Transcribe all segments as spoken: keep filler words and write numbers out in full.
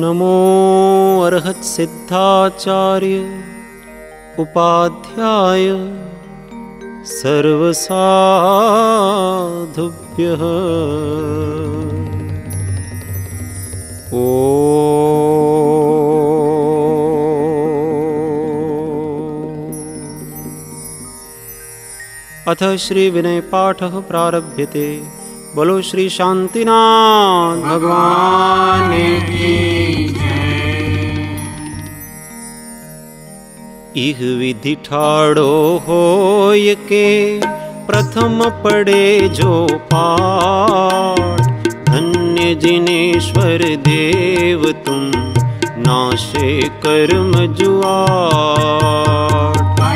नमो अर्हत सिद्धाचार्य उपाध्याय सर्वसाधुभ्यः। ओ अथ श्री विनय पाठः प्रारभ्यते। बोलो श्री शांतिनाथ भगवान की जय। इह विधि ठाड़ो होय के प्रथम पढ़े जो पाठ, धन्य जिनेश्वर देव तुम नाशे कर्म जुआर।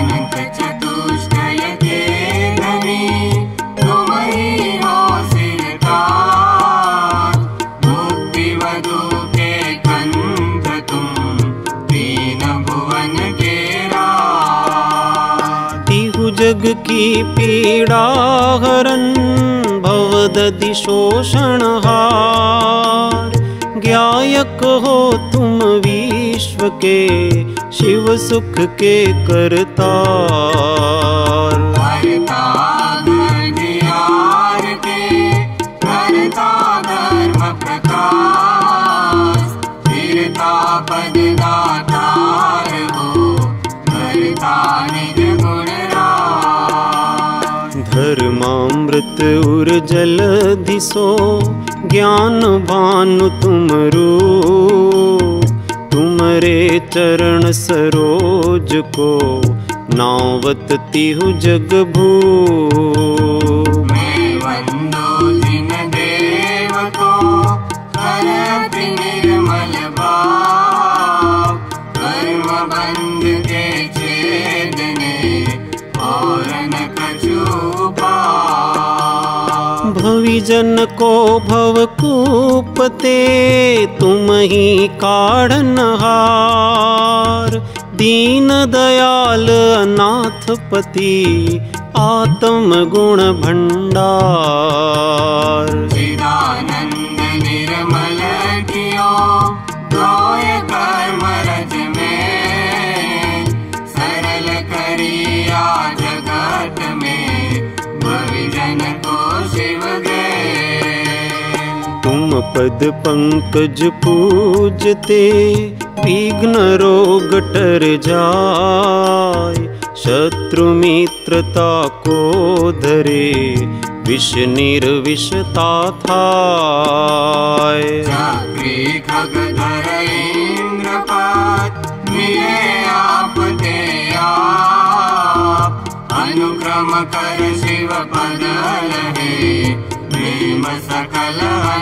जग की पीड़ा हरन भवदधि शोषण हार, ज्ञायक हो तुम विश्व के शिव सुख के करतार। करता धर्म के करता धर्म प्रकाश, फिरता पद दातार हो करता निज गुण। धर्मामृत उर जलधिसो ज्ञान भानु तुमरू, तुमरे चरण सरोज को नावत तिहु जग भू। मैं वंदो जिन देव को करति निर्मल भाव, कर्म बंध के छेदने और न कछु भविजन को भवकूपते तुम ही काढ़नहार, दीन दयाल अनाथपति आत्म गुण भंडार। चिदानंद निर्मल कियो दोय कर्म रज में, सरल करिया जगत में भविजन को शिव गे। तुम पद पंकज पूजते विघ्न रोग टर जाय, शत्रु मित्रता को धरे विष निर्विषता थाय। चक्री खगधर इंद्रपात मिले आप ते आप, अनुक्रम कर शिव पद लहे प्रेम सकल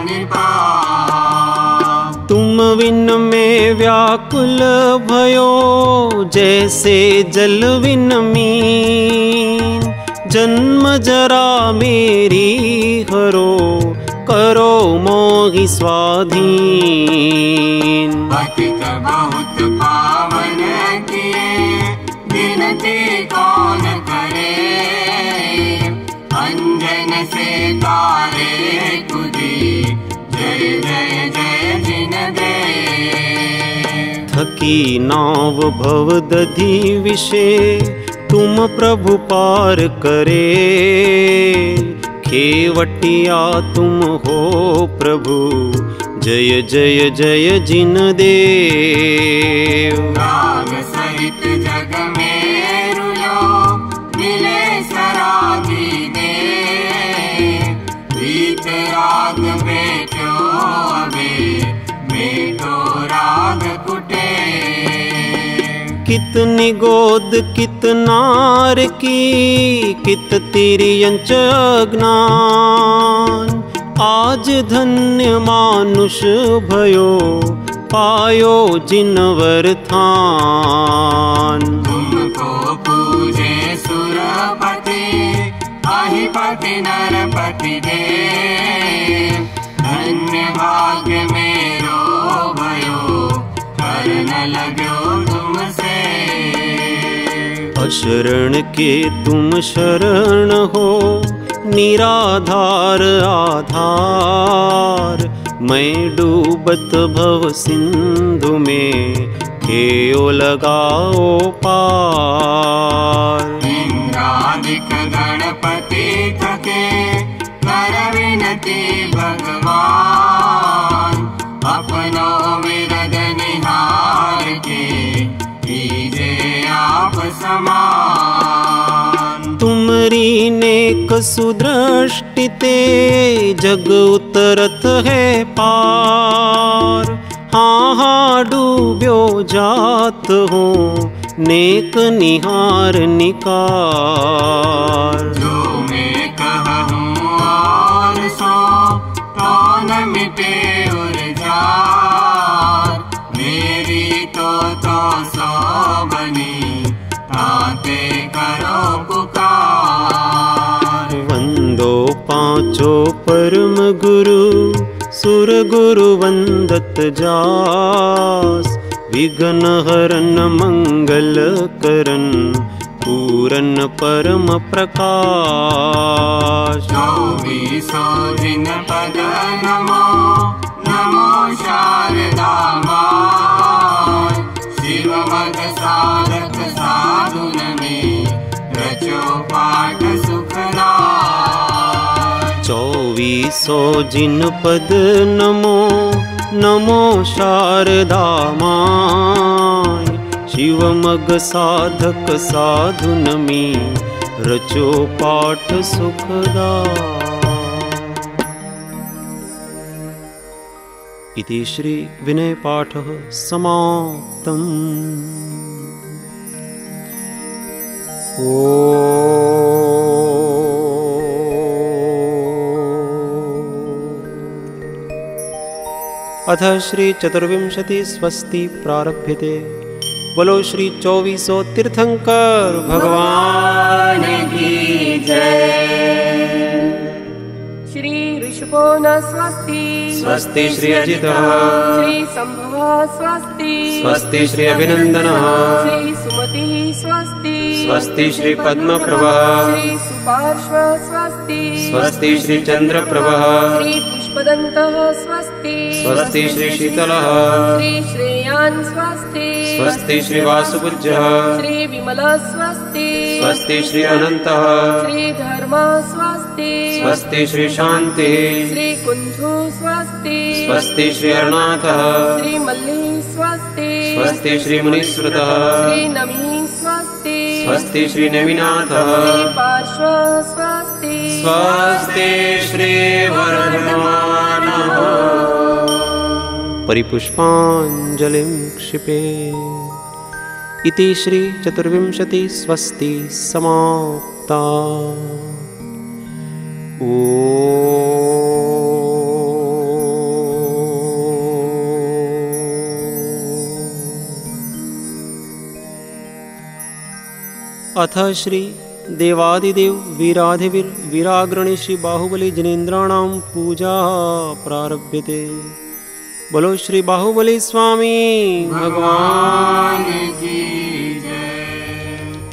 अनिपात। तुम विन में व्याकुल भयो जैसे जल विन मीन, जन्म जरा मेरी हरो करो मोहि स्वाधीन। पतित बहुत पावन किए विनती कौन करे, अंजन से तारे कुदी जय जय जय जिन दे। थकी नाव भवदधि विषे तुम प्रभु पार करे, खेवटिया तुम हो प्रभु जय जय जय जिन देव। राग सहित जग में रुलो मिले सरागी दे, प्रीत राग बेटो अबे बेटो राग कुटे। कितनी गोद कितनार की कित तिर्यंच अज्ञान, आज धन्य मानुष भयो पायो जिनवर थान। तुमको पूजे सुरपति अहिपति नरपति दे, धन्य भाग्य मेरो भयो करन लगो तुमसे। अशरण के तुम शरण हो निराधार आधार, मैं डूबत भव सिंधु में, खेओ लगाओ पार। इंद्रादिक गणपति थके, कर विनती भगवान, अपनो विरद निहार के, कीजे आप समान। तुमरी नेक सुदृष्टि ते, जग उतरत है पार। हाँ हाँ डूब्यो जात हो, नेक निहार निकार। जो मैं कहूँ और सो, तो न मिटे उर्जार, मेरी तो तो सो बनी, ताते करो पुकार। वंदो पांचो परम गुरु, सुर गुरु वंदत जास। विघ्न हरन मंगल करन, पूरन परम प्रकाश। चौबीसो जिन पद नमो, नमो शारदा माय। शिव मद साधक साधुन में, रचो पाठ सुखदाय। चौबीसो जिन पद नमो, नमो शारदा माय। शिव मग साधक साधुन में, रचो पाठ सुखदाय। इति श्री विनय पाठः समाप्तम्। ओ अथ श्री चतुर्विंशति स्वस्ति प्रारभ्यते। बोलो श्री चौबीसो तीर्थंकर भगवान की जय। श्री ऋषभो न स्वस्ति, स्वस्ति श्री अजितः, श्री संभव स्वस्ति, स्वस्ति श्री अभिनंदनः, श्री सुमति स्वस्ति, स्वस्ति श्री पद्मप्रभः, श्री सुपार्श्व स्वस्ति, स्वस्ति श्री चंद्रप्रभः, श्री पुष्पदन्तः स्वस्ति, स्वस्ति श्री शीतलः, श्री श्रेयान् स्वस्ति, स्वस्ति श्री वासुपूज्यः, श्री विमल स्वस्ति, स्वस्ति श्री अनन्तः, श्री धर्म स्वस्ति, स्वस्ति श्री शान्तिः, श्री कुंधु स्वस्ति, स्वस्ति श्री अरुणाथः, श्री मल्ली स्वस्ति, स्वस्ति श्री मुनिश्रुतः, श्री नमी स्वस्ति, स्वस्ति श्री नवीनाथः, श्री पार्श्व स्वस्ति, स्वस्ति श्री वर्धमानः। परिपुष्पाञ्जलिं क्षिपे। इति श्री चतुर्विंशति स्वस्ति समाप्ता। ओ अथ श्री देवादिदेव वीराधिवीर वीराग्रणी श्री बाहुबली जिनेन्द्राणां पूजा प्रारभ्यते। बोलो श्री बाहुबली स्वामी भगवान की जय।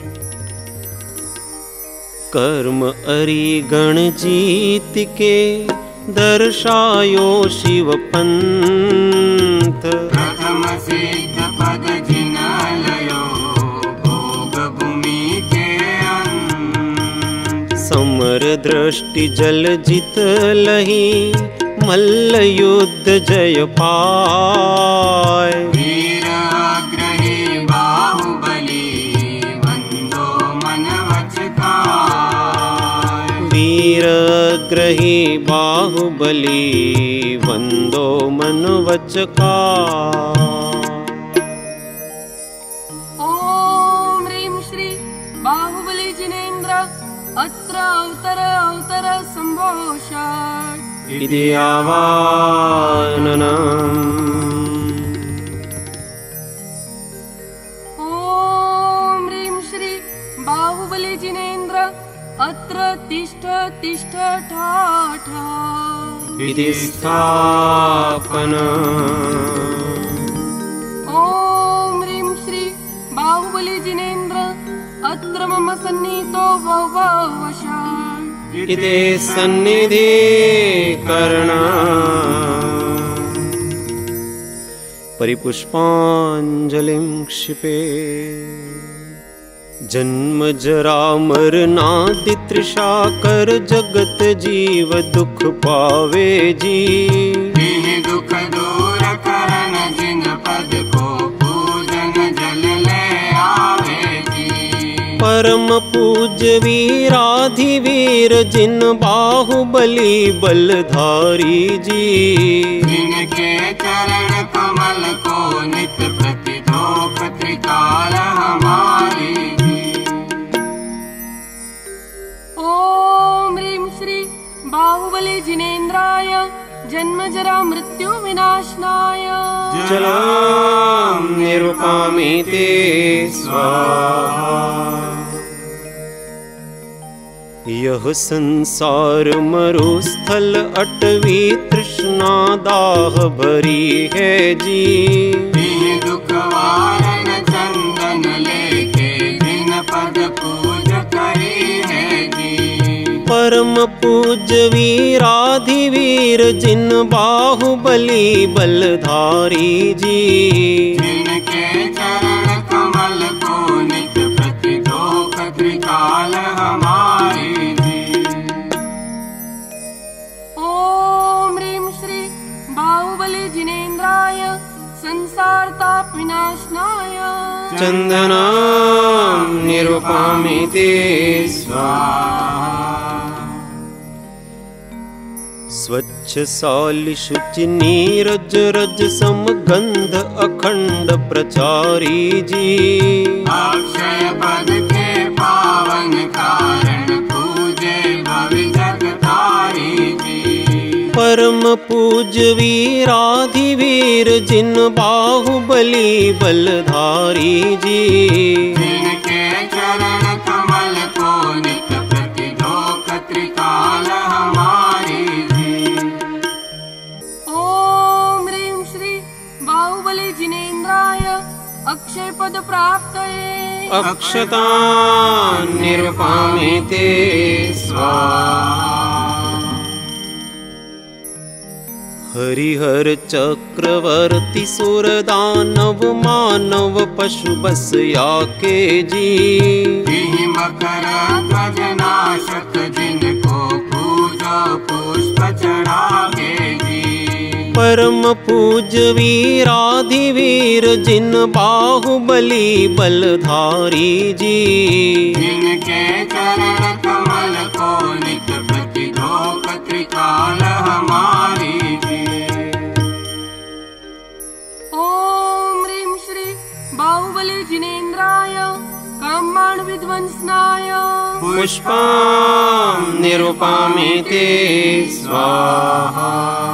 कर्म अरि गण जीत के, दर्शायो शिव पंथ। प्रथम सिद्ध पद जिन लयो, भोग भूमि के अंत। समर दृष्टि जल जित लही, मल्ल युद्ध जय पाय। वीर अग्रही बाहुबली, वंदो मन वचकाय। वीर अग्रही बाहुबली, वंदो मन वचकाय। ओम ह्रीं श्री बाहुबली जिनेन्द्र, अत्र अवतर अवतर संभोषात्। इति आवाहनम्। ओम ह्रीं श्री बाहुबली जिनेन्द्र, अत्र तिष्ठ तिष्ठ ठाठा। इति स्थापनम्। ओम ह्रीं श्री बाहुबली जिनेन्द्र, अत्र मम सन्निहितो भववशात्। इति सन्निधिकरणम्। परिपुष्पाञ्जलिं क्षिपे। जन्म जरा मरनादि तृषा कर जगत जीव दुख पावे जी। दीन दुख दूर करन जिन पद को पूजन जल ले आवे जी। परम पूज वीराधिवीर जिन बाहुबली बलधारी जी। जिनके चरण कमल को नित प्रति धोख त्रिकाल हमारी जी। ओम ह्रीं श्री बाहुबली जिनेन्द्राय जन्म जरा मृत्यु विनाशनाय जलां निरुपामि ते स्वाहा। यह संसार मरुस्थल अटवी तृष्णा दाह भरी है जी। दीन दुख वारण चंदन लेके जिन पद पूज करी है जी। परम पूज वीराधिवीर जिन बाहुबली बलधारी जी। जिनके चरण कमल को नित प्रति धोख त्रिकाल हमारी जी। ओम ह्रीं श्री बाहुबली जिनेन्द्राय संसार ताप विनाशनाय चंदनां निरुपामि ते स्वाहा। स्वच्छ सालि शुचि नीरज रज सम गंध अखंड प्रचारी जी। अक्षय पद के पावन कारण पूजे भवि जगतारी जी। परम पूज वीराधिवीर जिन बाहुबली बलधारी जी। जिनके चरण कमल को नित प्रति धोख त्रिकाल हमारी जी। ओम ह्रीं श्री बाहुबली जिनेन्द्राय अक्षय पद प्राप्तये अक्षतां निरुपामि ते स्वाहा। हरिहर चक्रवर्ती सुरदानव मानव पशु बस याके जी। मकर ध्वजनाशक जिनको पूजा पुष्प चढ़ावे जी। परम पूज वीराधिवीर जिन बाहुबली बलधारी जी। जिनके चरण कमल को नित प्रति धोख त्रिकाल हमारी जी। ओम ह्रीं श्री बाहुबली जिनेन्द्राय कामान् विध्वंसनाय पुष्पां निरुपामि ते स्वाहा।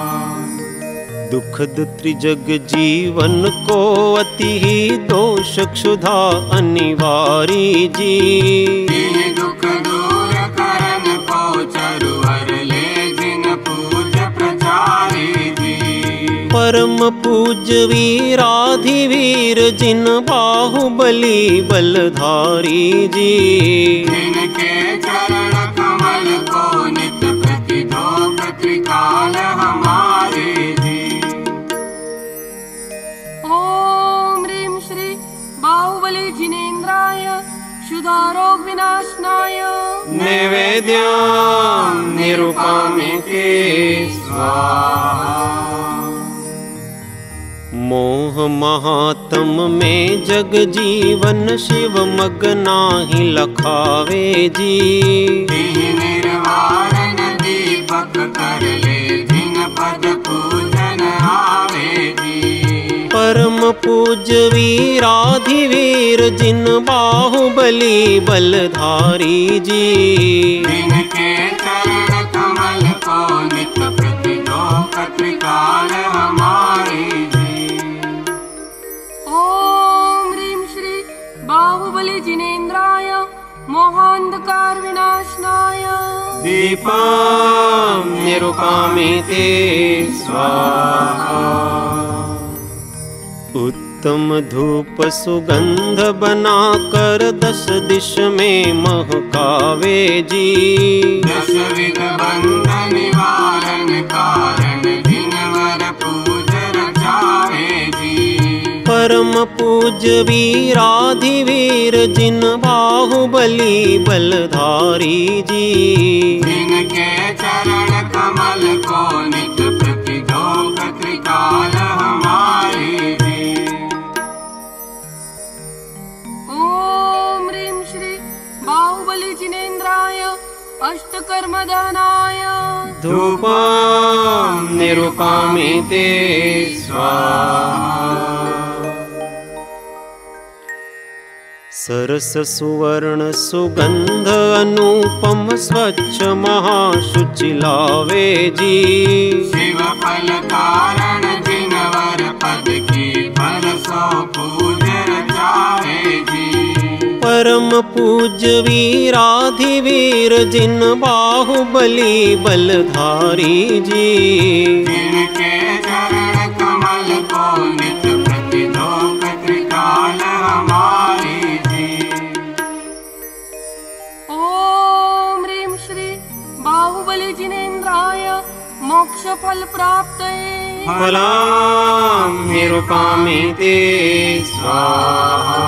दुखद त्रिजग जीवन को अति ही दोष क्षुधा अनिवारी जी। दीन दुख दूर करन को चरुहर ले जिन पूज प्रचारी जी। परम पूज वीराधिवीर जिन बाहुबली बलधारी जी। जिनके चरण कमल को नित प्रति धोख त्रिकाल हमारी जी। ओम ह्रीं श्री बाहुबली जिनेन्द्राय क्षुधारोग विनाशनाय नैवेद्यं निरुपामि ते स्वाहा। मोह महात्म में जग जीवन शिव मग नाही लखावे जी। निर्वारण दीपक कर ले जिन पद पूजन आवे जी। परम पूज वीराधिवीर जिन बाहुबली बलधारी जी। जिनके चरण कमल को नित प्रति धोख त्रिकाल हमारी जी। ओम ह्रीं श्री बाहुबली जिनेन्द्राय मोहांधकार विनाशनाय दीपं निरुपामि ते स्वाहा। उत्तम धूप सुगंध बनाकर दस दिश में महकावे जी। दश विध बंध निवारण कारण जिनवर पूज रचावे जी। परम पूज्य वीराधिवीर जिन बाहुबली बलधारी जी। जिनके चरण कमल को नित प्रति धोक त्रिकाल हमारी जी। ओम ह्रीं श्री बाहुबली जिनेन्द्राय अष्टकर्मदानाय धूपं निरूपयामि ते स्वाहा। सरस सुवर्ण सुगंध अनुपम स्वच्छ महाशुचि लावे जी। शिव फल कारण जिनवर पद की फल सो पूज रचावे जी। परम पूज्य वीराधिवीर जिन बाहुबली बलधारी जी। जिनके चरण कमल को नित प्रति धोक त्रिकाल हमारी जी। ओम ह्रीं श्री बाहुबली जिनेन्द्राय मोक्ष फल प्राप्तये फलं निरूपयामि ते स्वाहा।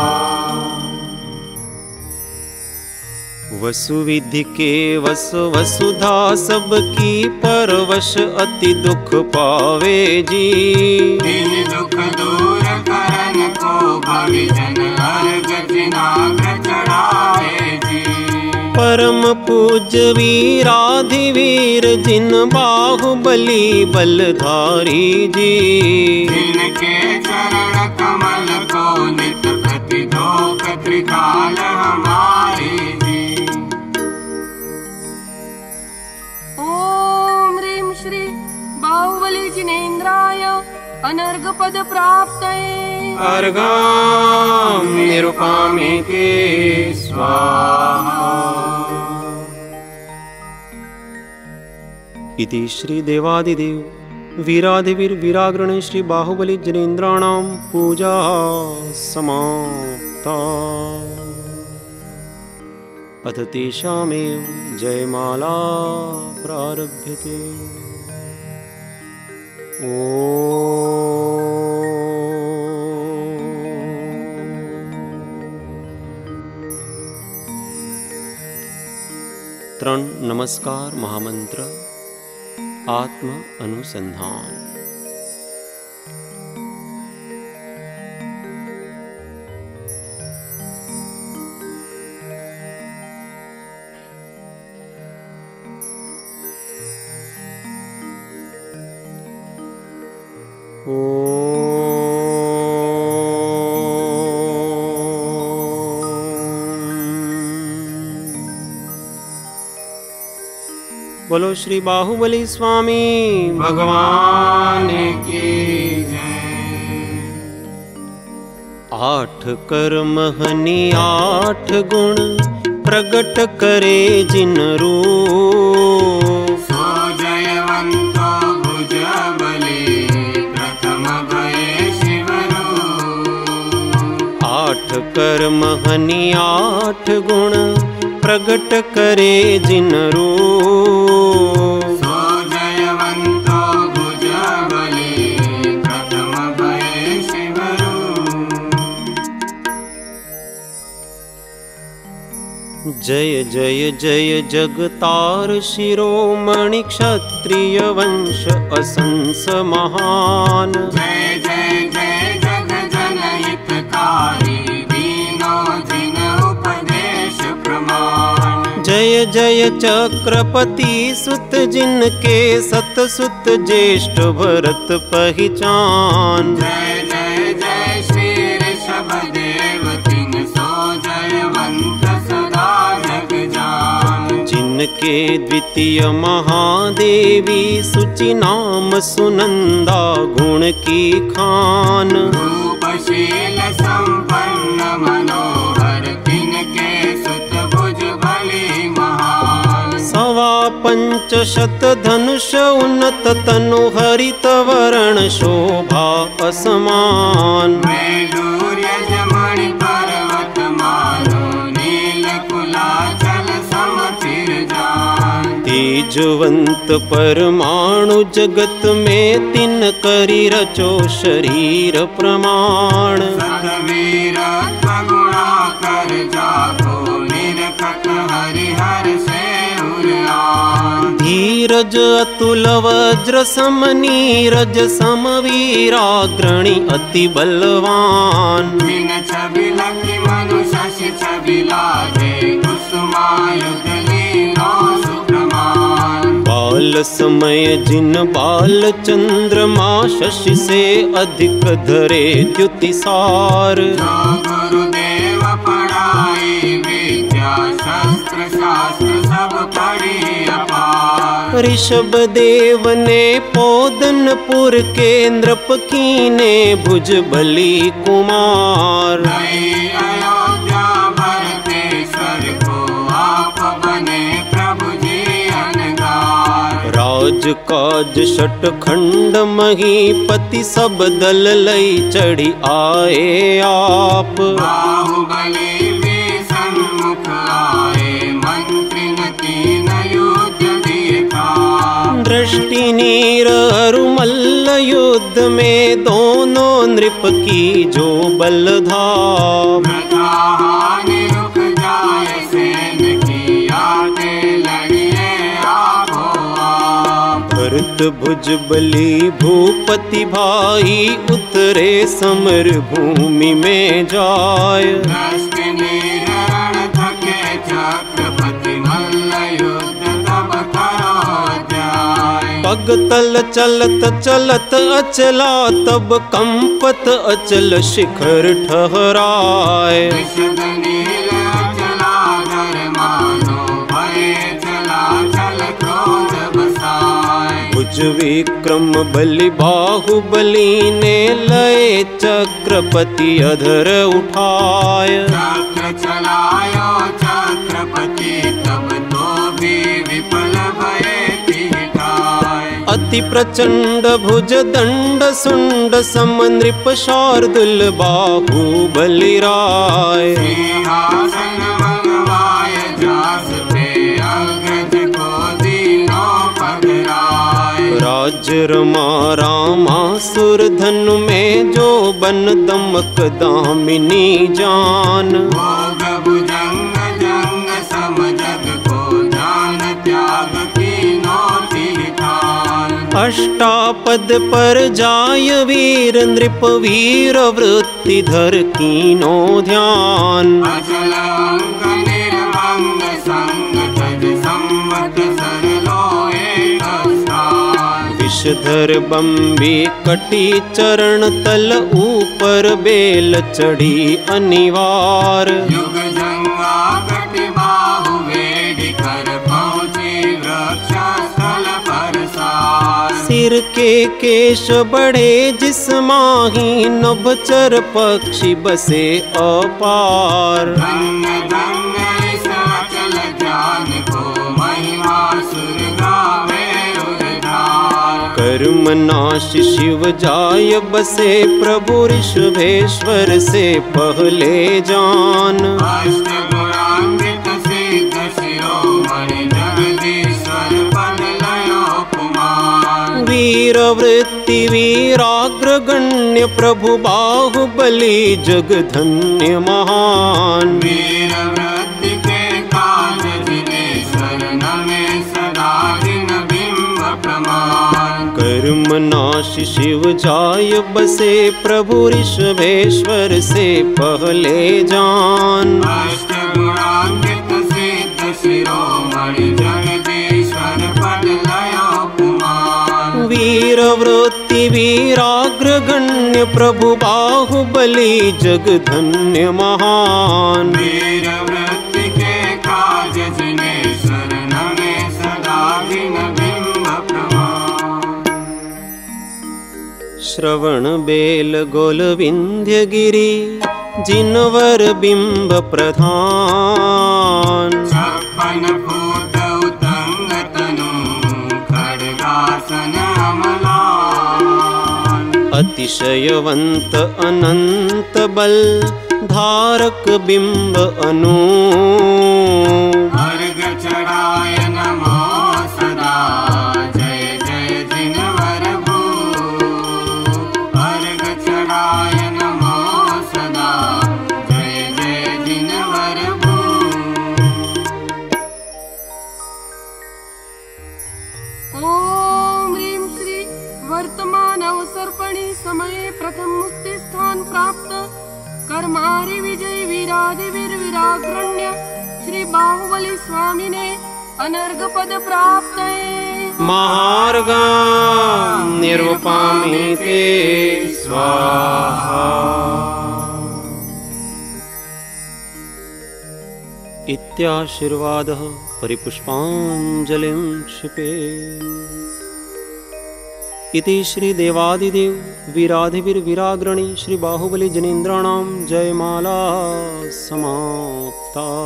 वसुविधि के वस वसुधा सबकी परवश अति दुख पावे जी। दिन दुख दूर करन को भविजन अर्घ जिनाग्र चढ़ावे जी। परम पूज्य वीराधिवीर जिन बाहुबली बलधारी जी। जिनके चरण कमल को नित प्रति धोक त्रिकाल हमारी जी। ओम ह्रीं श्री बाहुबली जिनेन्द्राय अनर्घ पद प्राप्तये अर्घं निरूपयामि ते स्वाहा। इति श्री देवादिदेव वीराधिवीर वीराग्रण श्री बाहुबली जिनेन्द्राणां पूजा समाप्ता। अथ तेषामेव जयमाला प्रारभ्यते। ओ त्रण नमस्कार महामंत्र आत्म अनुसंधान। बोलो श्री बाहुबली स्वामी भगवान की जय। आठ कर्म हनि आठ गुण प्रगट करे जिन रूप। सो जयवंतो भुज बली प्रथम भये शिवरूप। आठ कर्म हनि आठ गुण प्रगट करे जिन रूप। सो जयवंतो भुज बली प्रथम भये शिवरूप। जय जय जय जगतार शिरोमणि क्षत्रिय वंश असंस महान। जय जय जय जग जनहितकारी दीनो जिन उपदेश प्रमाण। जय जय चक्रपति सुत जिनके सत सुत ज्येष्ठ भरत पहचान। जय जय जय श्री ऋषभ देव तिन सो जयवंत सदा जग जान। जिनके द्वितीय महादेवी सुचि नाम सुनंदा गुण की खान। रूपशील संपन्न मनोहर तिनके सुत भुज बली महान। सवा पंचशत धनुष उन्नत तनु हरित वर्ण शोभा असमान। वैडूर्य जमणि पर्वत मालो नील कुलाचल समतिर जान। बीजवंत परमाणु जगत में तिन करी रचो शरीर प्रमाण। सदवीर गुणाकर जाको निरखत हरिहर से उरयान। धीरज अतुल वज्र सम नीरज सम वीराग्रणी अति बलवान। बिन छवि लखि मनुष्य छवि लागे कुसुमायुध लीनो सुप्रमान। बाल समय जिन बाल चंद्रमा शशि से अधिक धरे द्युतिसार। जो गुरुदेव पढ़ाई विद्या शस्त्र शास्त्र सब पढ़ी अपार। ऋषभ देव ने पोदनपुर के नृप कीने भुज बली कुमार। नई अयोध्या भरतेश्वर को आप बने प्रभु जी अनगार। राज काज शट खंड महीपति सब दल लई चढ़ी आए आप। बाहुबली भी सन्मुख आए मंत्री न तीन युद्ध देखा। दृष्टि नीर अरु मल्ल युद्ध में दोनों नृप की जो बल धाम। वृथा हानि रुक जाए सेन की आगे लड़िए आपो आप। भरत भुज बली भूपति भाई उतरे समर भूमि में जाय। दृष्टि नीर रण थके चक्रपति मल्ल युद्ध तब करो जाय। पग तल चलत चलत अचला तब कंपत अचल शिखर ठहराए। विशद नील चला धर मानो भय चला चल क्रोध बसाए। भुज विक्रम बलि बाहुबली ने लय चक्रपति अधर उठाय। चक्र चलायो चक्रपति तब तो भी विफल भये तिठाय। अति प्रचंड भुज दंड सुंड सम नृप शार्दुल बाहुबली राय। सिंहासन मंगवाय जास पे अग्रज को दीनो पगराय। राज रमा रामासुर धनु में जो बन दमक दामिनी जान। भोग भुजंग जंग सम जग को जान त्याग कीनो तीर्थान। अष्टापद पर जाय वीर नृप वीर वृत्ति धर कीनो ध्यान। अचल अंग निर्भंग संग तज संवत सरलो एक स्थान। विषधर बम्बी कटी चरण तल ऊपर बेल चढ़ी अनिवार। युग जंगा कटि बाहु वेढ़ि कर पहुँची वृक्ष स्थल पर सार। सिर के केश बढ़े जिस माही नभचर पक्षी बसे अपार। धन्य धन्य इस अचल ज्ञान को महिमा सुर गावे उद्धार। कर्म नाश शिव जाय बसे प्रभु ऋषभेश्वर से पहले जान। अष्ट गुणान्वित सिद्ध शिरोमणि जगदीश्वर पद लयो कुमार। वीर वृत्ति वीराग्र गण्य प्रभु बाहुबली जग धन्य महान। वीर वृत्ति के काज जिनेश्वर नमे सदा दिन बिंब प्रमाण। कर्म नाश शिव जाय बसे प्रभु ऋषभेश्वर से पहले जान। अष्ट गुणान्वित सिद्ध शिरोमणि जगदीश्वर पद लयो कुमार। वीर वृत्ति वीराग्र गण्य प्रभु बाहुबली जग धन्य महान। वीर वृत्ति के काज जिनेश्वर नमे सदा दिन बिंब प्रमाण। श्रवण बेल गोल विंध्य गिरी जिनवर बिंब प्रधान। छप्पन फूट उतंग तनु खड्गासन अमलान। अतिशयवंत अनंत बल धारक बिंब अनु। अर्घ चढ़ाय नमो ओम ह्रीं श्री वर्तमान अवसर्पणी समये प्रथम मुक्ति स्थान प्राप्त कर्मारि विजय वीराधि वीर वीराग्रण्य श्री बाहुबली स्वामी ने अनर्घ पद प्राप्त है। महार्घं निरूपामि ते स्वाहा। इत्याशीर्वादः परिपुष्पाञ्जलिं क्षिपे। इति श्री देवादिदेव वीराधिवीर वीराग्रणी श्री बाहुबली जनेन्द्राणां जयमाला समाप्ता।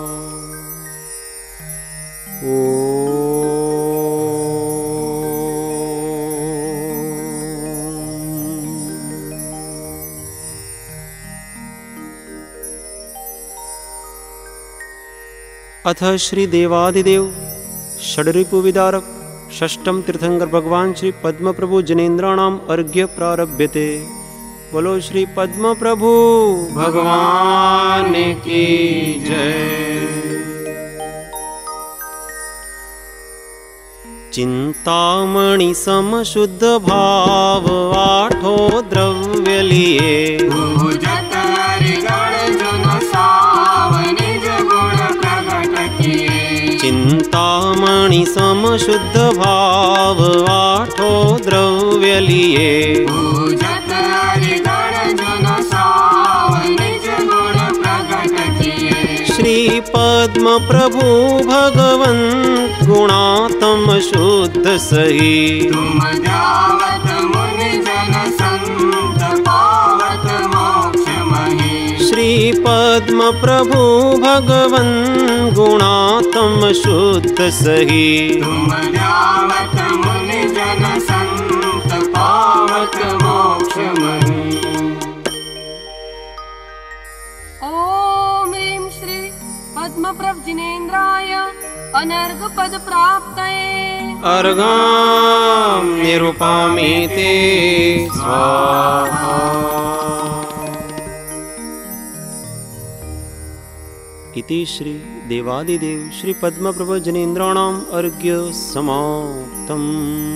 ओ अथ श्री देवादिदेव षड्रिपु विदारक षष्ठम तीर्थंकर भगवान श्री पद्म प्रभु जनेन्द्राणाम अर्घ्य प्रारभ्यते। बोलो श्री पद्म प्रभु भगवान की जय। चिंतामणि सम शुद्ध भाव आठो द्रव्य लिए। चिंतामणि सम शुद्ध भाव आठो द्रव्य लिए। श्री पद्म प्रभु भगवन् गुणातम शुद्ध सही। तुम जावत मुनि जन संत पावत मोक्ष मही। श्री पद्म प्रभु भगवन् गुणातम शुद्ध सही। तुम जावत मुनि जन संत पावत मोक्ष मही। ओम ह्रीं श्री पद्म प्रभ जिनेन्द्राय अनर्घ पद प्राप्त है। अर्घं निरूपामि ते स्वाहा। इति श्री देवादिदेव श्री पद्म प्रभु जनेन्द्राणाम अर्घ्य समाप्तम्।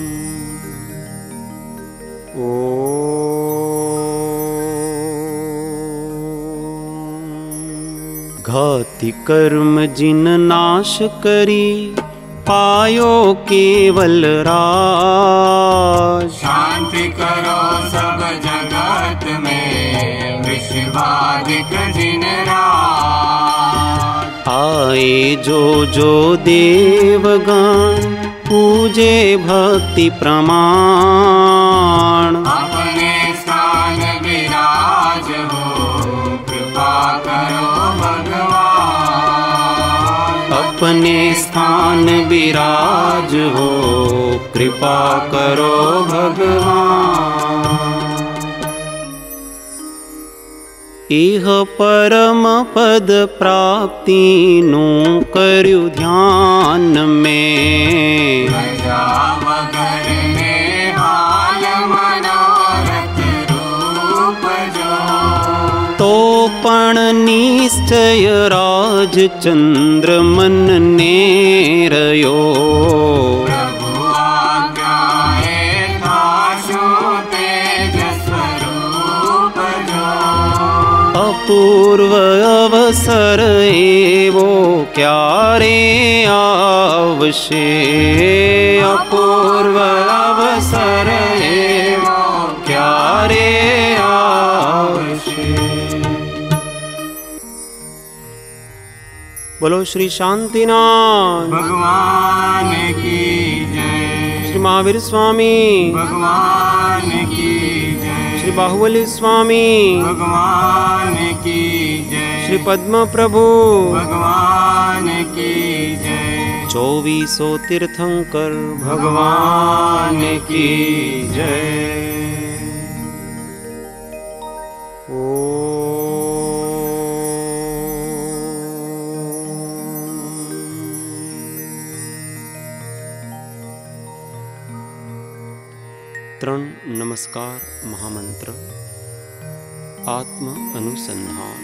ओ घाति कर्म जिन नाश करी पायो केवल राज। शांति करो सब जगत में विश्वाधिक जिन राज। आए जो जो देवगण पूजे भक्ति प्रमाण। अपने स्थान विराज हो कृपा करो भगवान। अपने स्थान विराज हो कृपा करो भगवान। एह परम पद प्राप्ति नु कर्यु ध्यान में। प्रजा वगर में हाल मनोरथ रूप जो। तो पण निश्चय राज चंद्र मन ने रयो। प्रभु आज्ञाए दासो तेज स्वरूप जो। अपूर्व अवसर एवो क्यारे आवशे। अपूर्व अवसर एवो क्यारे आवशे। बोलो श्री शांतिनाथ भगवान की जय। श्री महावीर स्वामी भगवान की जय। श्री बाहुबली स्वामी भगवान की जय। श्री पद्म प्रभु भगवान की जय। चौबीसों तीर्थंकर भगवान की जय। त्रण नमस्कार महामंत्र आत्म अनुसंधान।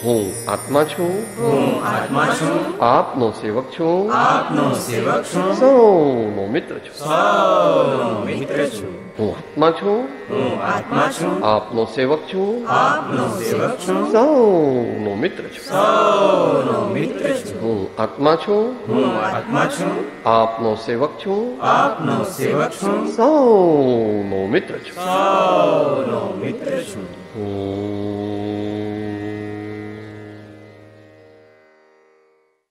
હું આત્મા છું, હું આત્મા છું, આપનો સેવક છું, આપનો સેવક છું, સૌનો મિત્ર છું. સૌનો મિત્ર છું. હું આત્મા છું, હું આત્મા છું, આપનો સેવક છું, આપનો સેવક છું, સૌનો મિત્ર છું. સૌનો મિત્ર છું. હું આત્મા છું, હું આત્મા છું, આપનો સેવક છું, આપનો સેવક છું, સૌનો મિત્ર છું. સૌનો મિત્ર છું. હું